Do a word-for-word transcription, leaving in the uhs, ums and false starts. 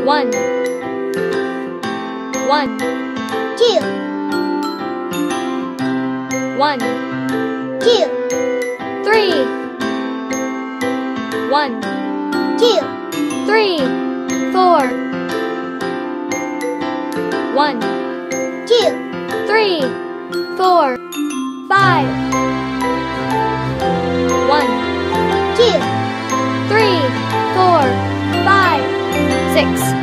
One. One. Two. One. Two. Three. One. Two. Three. Four. One. Two. Three. Four. Five. One. Two. Three. Four. Five. Six.